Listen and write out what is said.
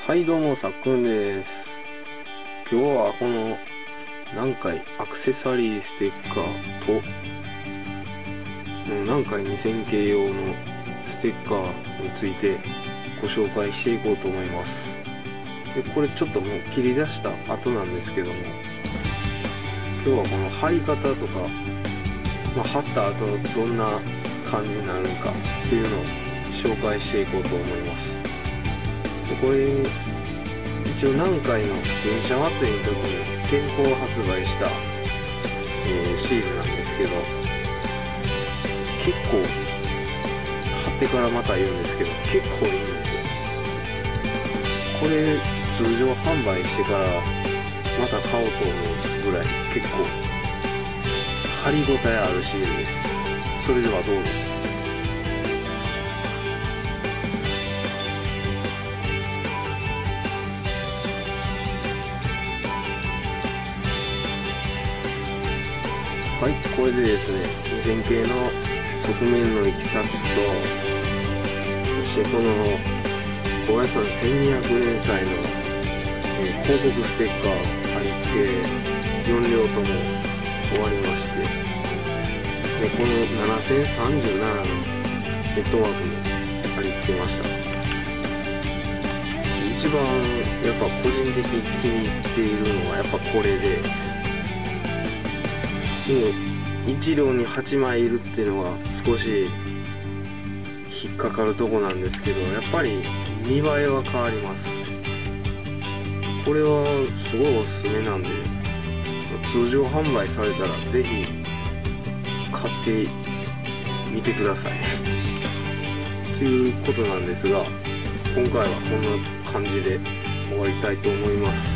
はいどうも、さっくんです。今日はこの南海アクセサリーステッカーと南海2000系用のステッカーについてご紹介していこうと思います。でこれちょっともう切り出した後なんですけども、今日はこの貼り方とか、貼った後どんな感じになるのかっていうのを紹介していこうと思います。でこれ一応南海の電車祭りの時に先行発売した、シールなんですけど、結構貼ってからまた言うんですけど結構いいんですよ。これ通常販売してからまた買おうと思うぐらい結構貼り応えあるシールです。それではどうぞ。はい、これでですね、2000系の側面の行き先と、そしてこの高野山1200連載の、広告ステッカー貼り付け4両とも終わりまして、でこの7037のネットワークも貼り付けました。一番やっぱ個人的に気に入っているのはやっぱこれで、もう1両に8枚いるっていうのは少し引っかかるとこなんですけど、やっぱり見栄えは変わります。これはすごいおすすめなんで、通常販売されたらぜひ買ってみてくださいということなんですが、今回はこんな感じで終わりたいと思います。